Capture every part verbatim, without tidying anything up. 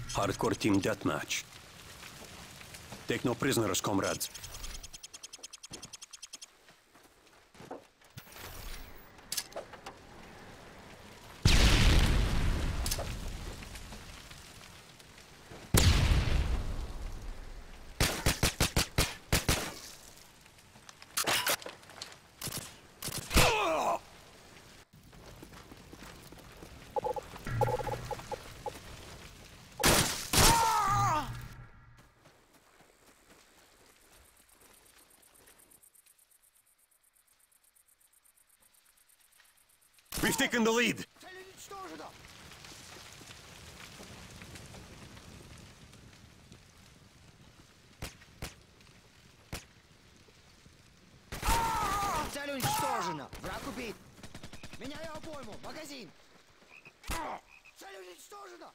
Hardcore team deathmatch. Take no prisoners, comrades. We've taken the lead. Цель уничтожена. Враг убит. Меняю обойму. Магазин. Цель уничтожена.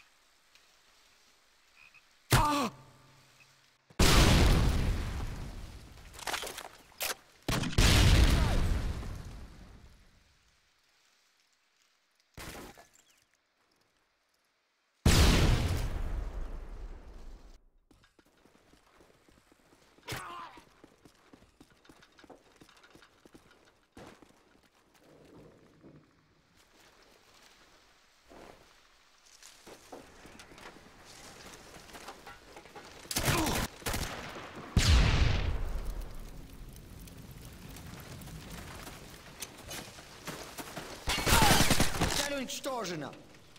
Уничтожена.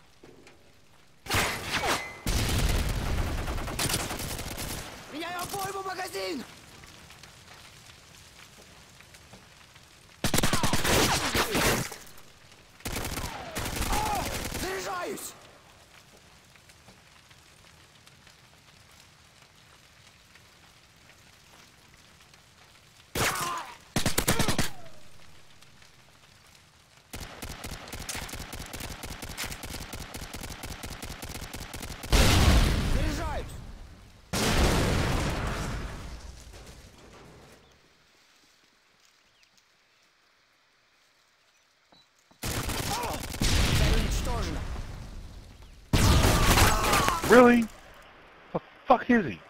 Меняю обойму, магазин. Заряжаюсь. Really? The fuck is he?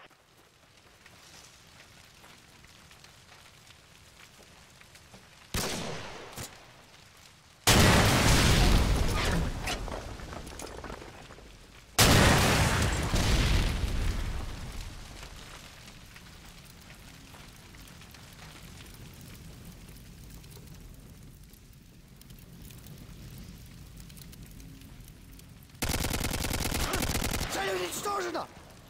Цель уничтожена!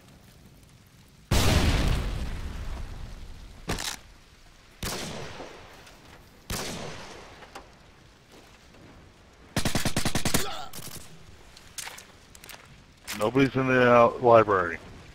Nobody's in the uh, library.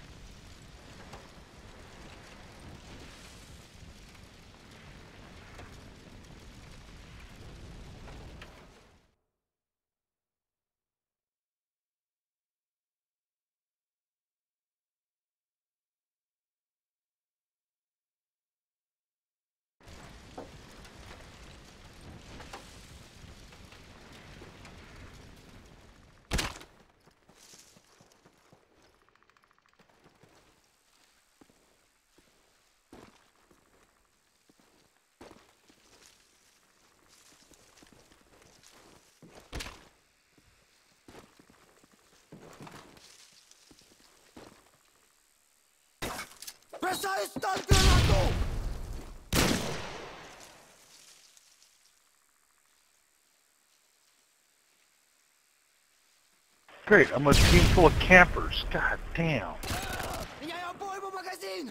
Бросаю стан-гранату! Great, I'm a team full of campers. God damn. Меняю обойму, магазин!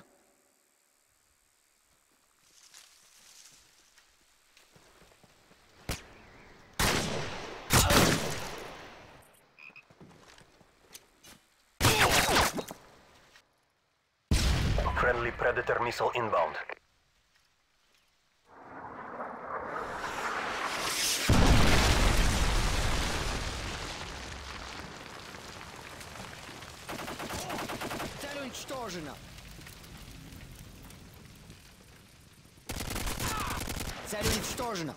Friendly Predator missile inbound. Цель уничтожена. Цель уничтожена.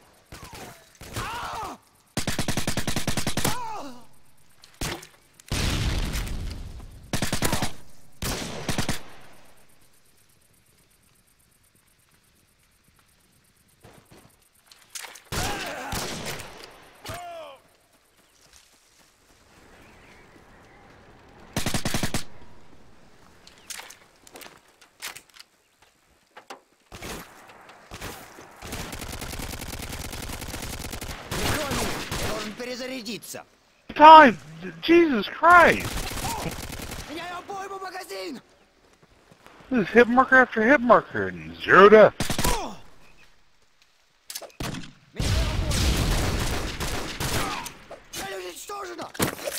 перезарядиться. Time! Jesus Christ! Меняю обойму, магазин! This is hit marker after hit marker and zero death. Меняю обойму. Цель уничтожена!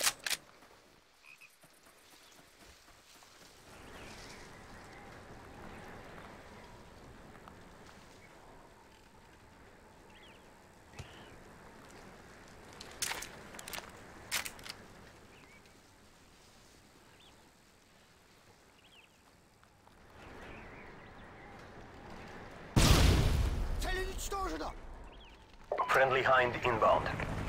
Цель уничтожена! Friendly Hind inbound.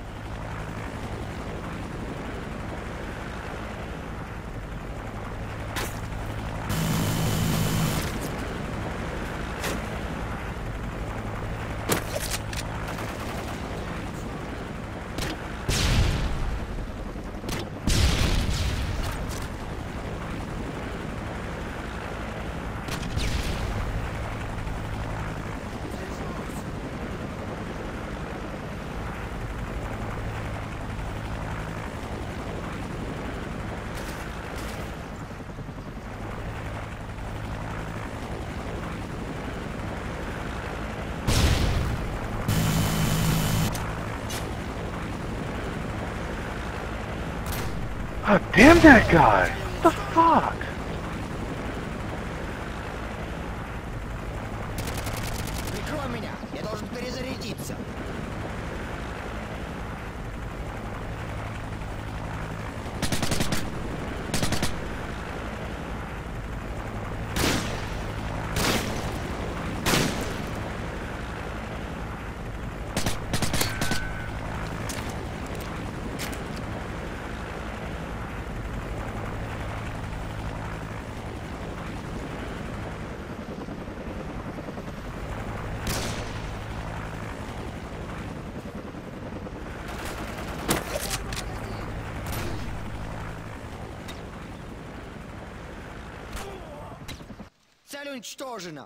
God damn that guy! What the fuck? Прикрой меня! Я должен перезарядиться! Цель уничтожена!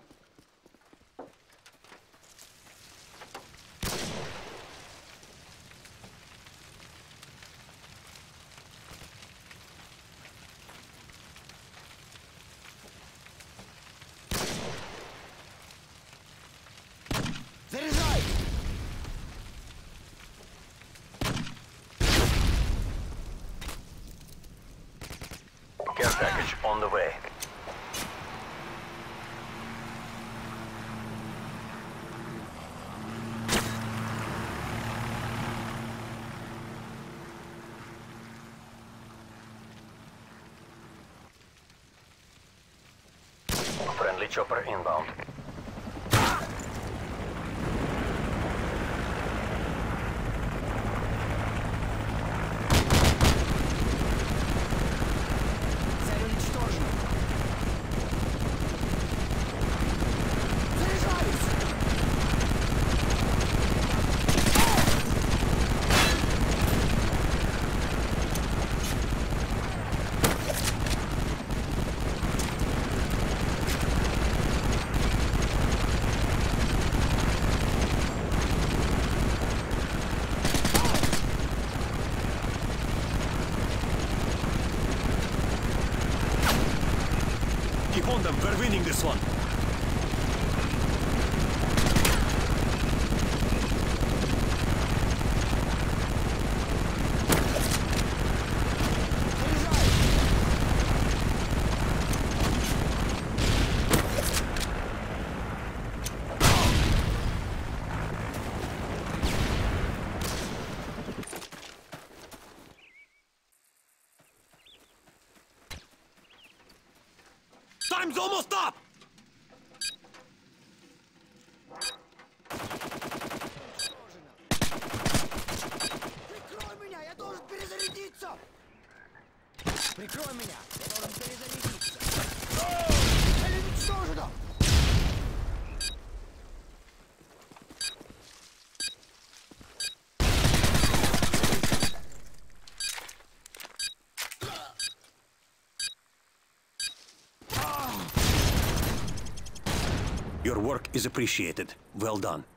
Заряжай! Care package on the way. Friendly chopper inbound. Цель уничтожена! Заряжаюсь! Keep on them, we're winning this one. Time's almost up! Прикрой меня! Я должен перезарядиться! Прикрой меня! Я должен перезарядиться! Цель уничтожена! Your work is appreciated. Well done.